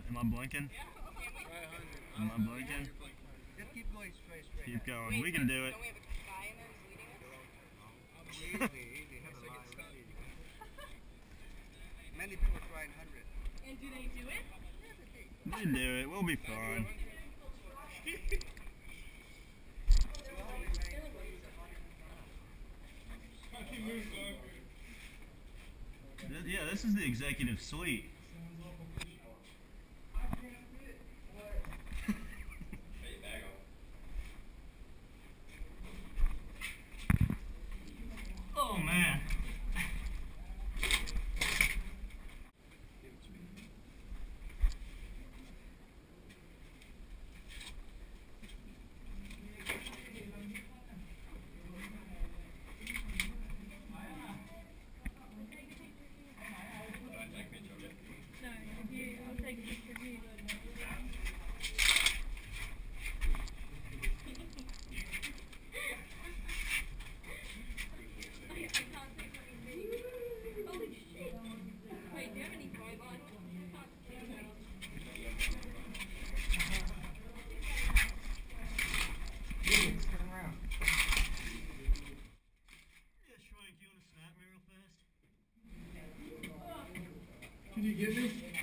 Am I blinking? Try 100. Am I blinking? Just keep going straight. Keep going. We can do it. Don't we have a guy in there who's leading us? Easy. Have a lot of easy. Many people trying 100. And do they do it? We do it. We'll be fine. Yeah, this is the executive suite. Oh man. I'll take a picture of you. Holy shit. Wait, do you have any vibe on? Turn around. Yeah, Shrike, you want to snap me real fast? Can you get me?